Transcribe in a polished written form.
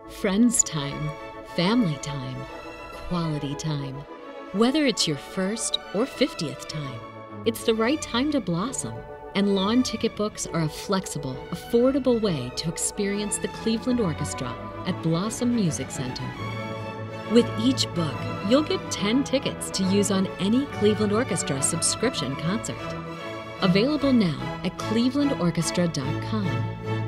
Friends time, family time, quality time. Whether it's your first or 50th time, it's the right time to blossom. And lawn ticket books are a flexible, affordable way to experience the Cleveland Orchestra at Blossom Music Center. With each book, you'll get 10 tickets to use on any Cleveland Orchestra subscription concert. Available now at clevelandorchestra.com.